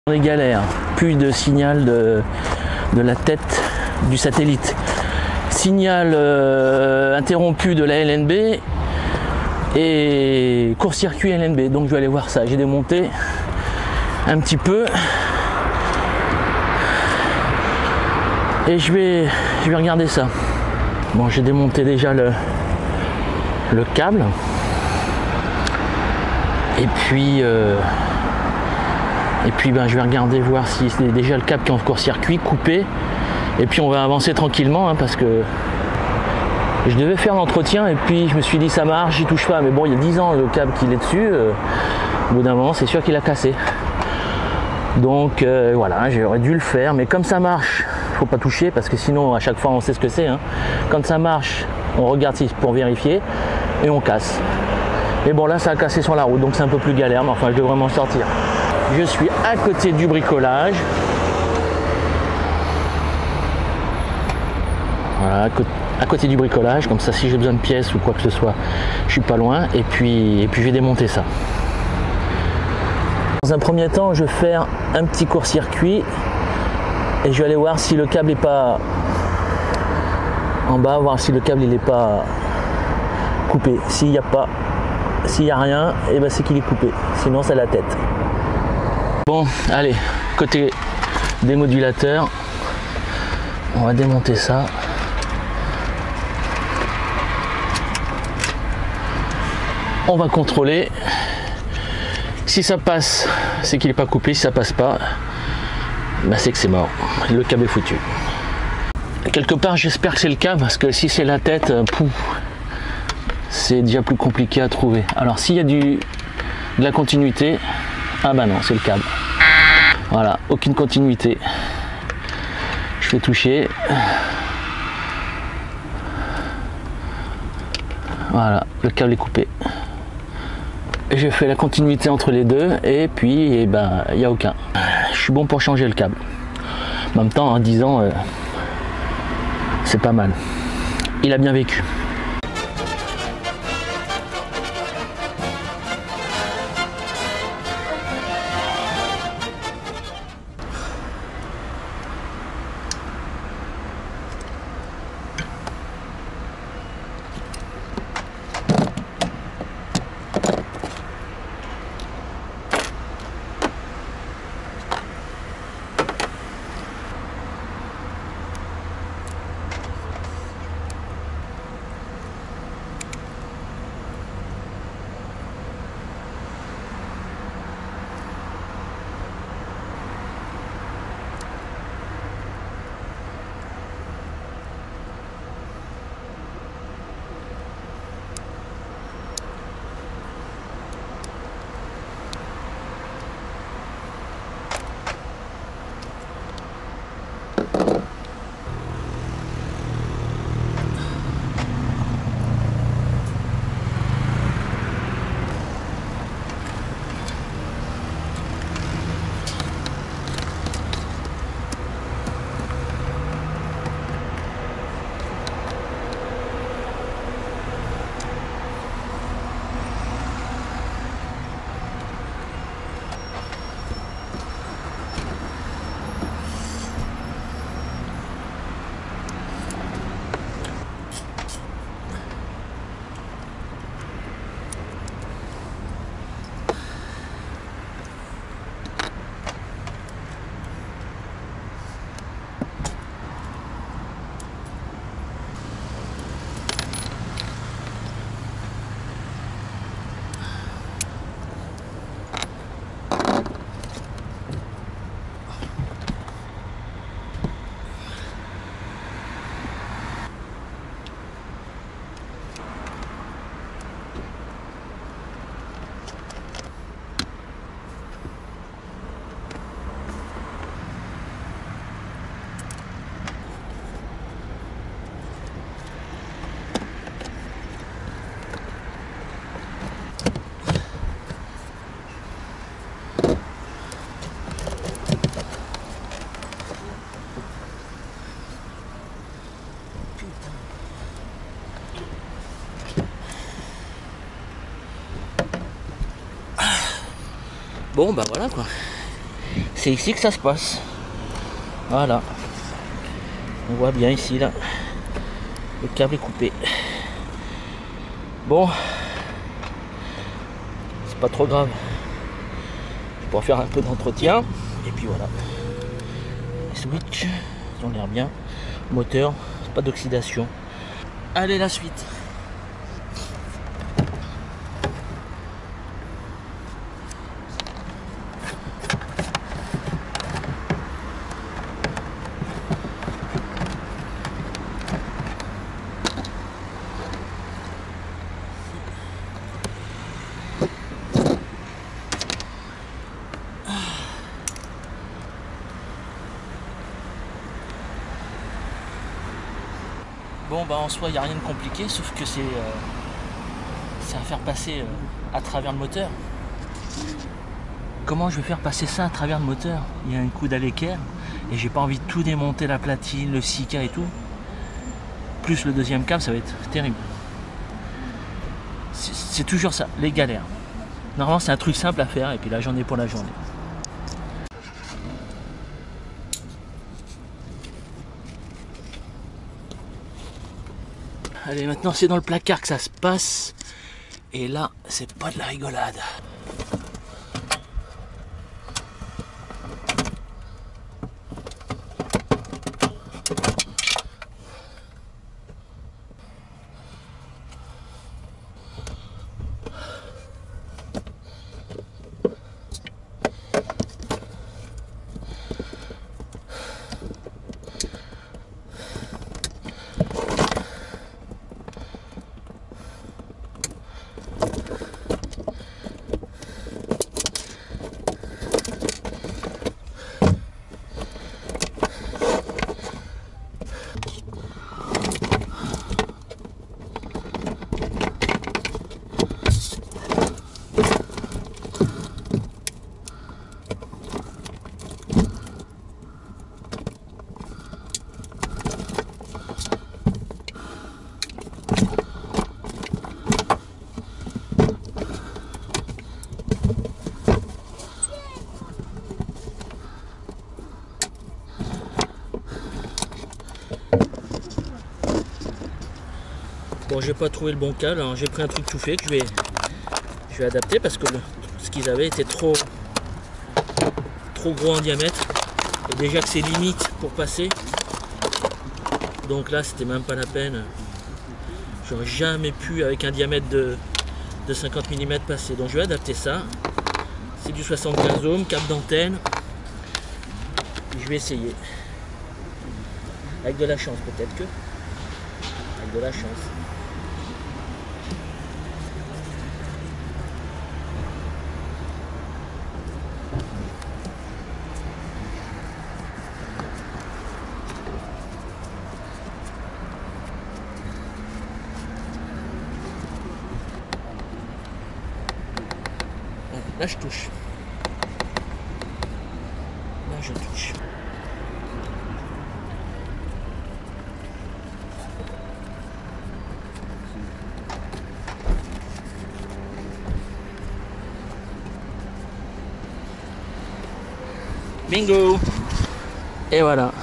On est galère, plus de signal de la tête du satellite. Signal interrompu de la LNB et court-circuit LNB. Donc je vais aller voir ça. J'ai démonté un petit peu et je vais regarder ça. Bon, j'ai démonté déjà le câble et puis ben, je vais regarder voir si c'est déjà le câble qui est en court-circuit coupé, et puis on va avancer tranquillement hein, parce que je devais faire l'entretien et puis je me suis dit ça marche, j'y touche pas, mais bon il y a 10 ans le câble qu'il est dessus, au bout d'un moment c'est sûr qu'il a cassé, donc voilà, j'aurais dû le faire, mais comme ça marche, faut pas toucher parce que sinon à chaque fois on sait ce que c'est hein. Quand ça marche on regarde pour vérifier et on casse, et bon là ça a cassé sur la route donc c'est un peu plus galère, mais enfin je devrais m'en sortir. Je suis à côté du bricolage. Voilà, à côté du bricolage, comme ça si j'ai besoin de pièces ou quoi que ce soit, je suis pas loin, et puis je vais démonter ça. Dans un premier temps, je vais faire un petit court-circuit et je vais aller voir si le câble est pas en bas, voir si le câble il est pas coupé. S'il n'y a rien, et ben c'est qu'il est coupé, sinon c'est la tête. Bon, allez, côté des modulateurs, on va démonter ça. On va contrôler. Si ça passe, c'est qu'il n'est pas coupé. Si ça passe pas, ben c'est que c'est mort. Le câble est foutu. Quelque part, j'espère que c'est le câble, parce que si c'est la tête, c'est déjà plus compliqué à trouver. Alors, s'il y a de la continuité, ah bah non, c'est le câble. Voilà, aucune continuité. Je vais toucher. Voilà, le câble est coupé. Je fais la continuité entre les deux et puis eh ben il n'y a aucun. Je suis bon pour changer le câble. En même temps, en 10 ans, c'est pas mal. Il a bien vécu. Bon bah voilà quoi, c'est ici que ça se passe. Voilà. On voit bien ici là. Le câble est coupé. Bon. C'est pas trop grave. Je pourrais faire un peu d'entretien. Et puis voilà. Les switches, ils ont l'air bien. Moteur, pas d'oxydation. Allez, la suite. Bon bah en soi il n'y a rien de compliqué, sauf que c'est à faire passer à travers le moteur. Comment je vais faire passer ça à travers le moteur? Il y a un coude à l'équerre et j'ai pas envie de tout démonter, la platine, le Sika et tout. Plus le deuxième câble, ça va être terrible. C'est toujours ça, les galères. Normalement c'est un truc simple à faire et puis là j'en ai pour la journée. Allez, maintenant c'est dans le placard que ça se passe. Et là, c'est pas de la rigolade. Bon, j'ai pas trouvé le bon câble, alors j'ai pris un truc tout fait que je vais adapter parce que ce qu'ils avaient était trop gros en diamètre. Et déjà que c'est limite pour passer. Donc là, c'était même pas la peine. J'aurais jamais pu, avec un diamètre de 50 mm, passer. Donc je vais adapter ça. C'est du 75 ohms, câble d'antenne. Je vais essayer. Avec de la chance, peut-être que. Avec de la chance. Là je touche. Là je touche. Bingo! Et voilà.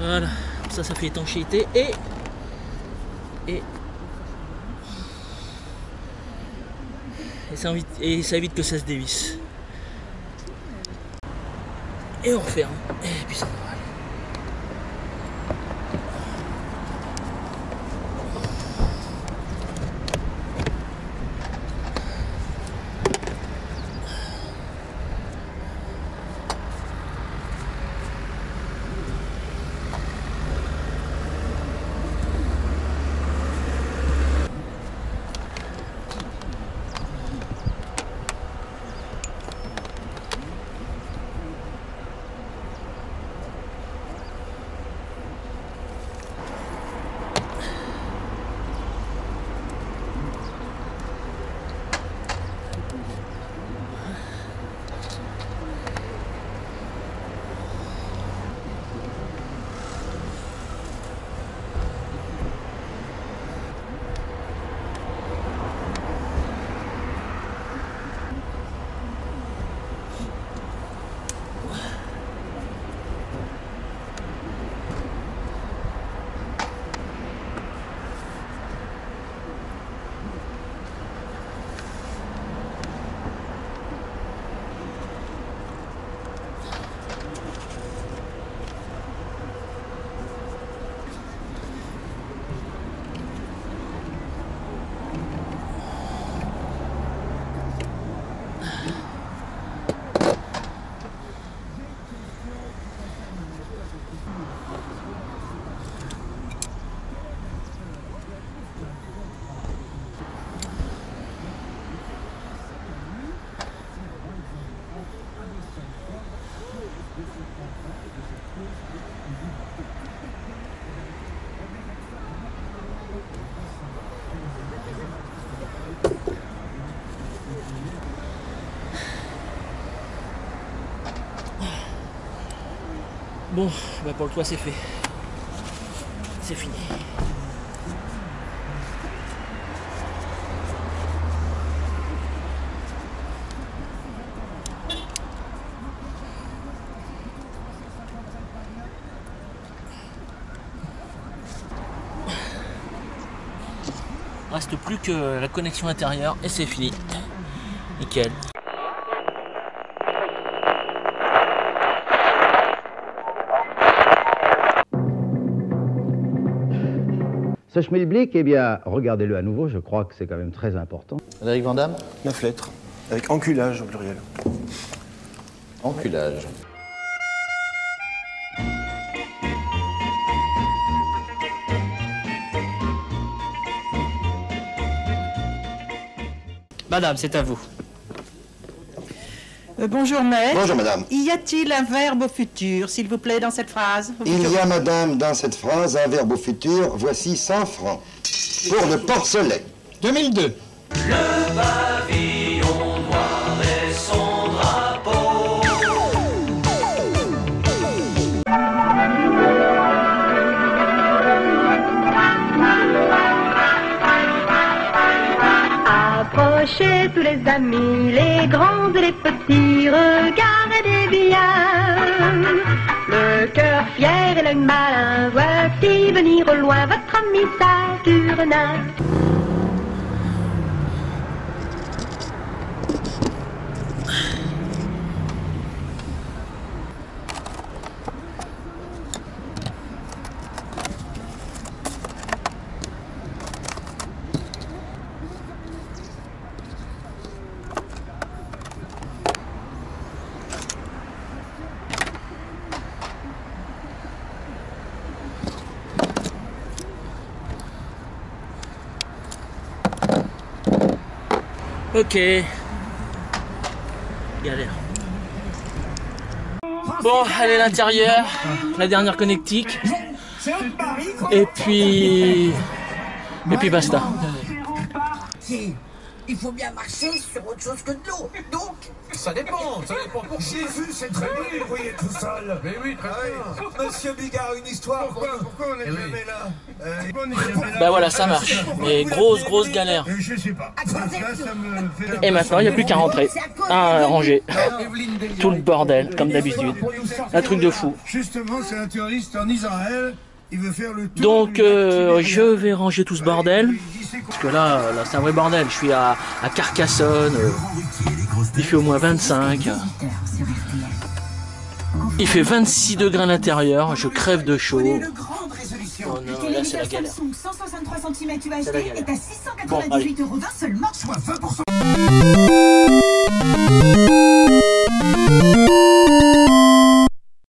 Voilà, ça fait étanchéité et ça évite que ça se dévisse. Et on referme, et puis ça devrait aller. Bon, bah pour le toit c'est fait. C'est fini. Reste plus que la connexion intérieure et c'est fini. Nickel. Ce schmilblick, eh bien, regardez-le à nouveau, je crois que c'est quand même très important. Frédéric Vandamme. 9 lettres, avec enculage au pluriel. Enculage. Madame, c'est à vous. Bonjour, maître. Bonjour, madame. Y a-t-il un verbe au futur, s'il vous plaît, dans cette phrase? Il y a, madame, dans cette phrase, un verbe au futur. Voici 100 francs. Pour le porcelet. 2002. Le pavillon noir est son drapeau. Approchez tous les amis, les grands et les petits, regardez bien. Le cœur fier et l'œil malin, voici venir au loin votre ami Saturnin. Ok. Galère. Bon, allez à l'intérieur, la dernière connectique. Et puis basta. il faut bien marcher sur autre chose que de l'eau. Donc, ça dépend pour qui. Jésus, c'est très bien, vous voyez tout seul. Mais oui, très bien. Monsieur Bigard, une histoire. Pourquoi on n'est jamais là Bah voilà, ça marche. Mais grosse galère. Je sais pas. Et maintenant, il n'y a plus qu'à rentrer. À ranger. Tout le bordel, comme d'habitude. Un truc de fou. Justement, c'est un touriste en Israël. Il veut faire le tour. Donc, je vais ranger tout ce bordel. Parce que là c'est un vrai bordel. Je suis à Carcassonne. Il fait au moins 25. Il fait 26 degrés à l'intérieur. Je crève de chaud. Oh non, là c'est la galère. 163 cm UHD est à 698 € seulement. Soit 20%.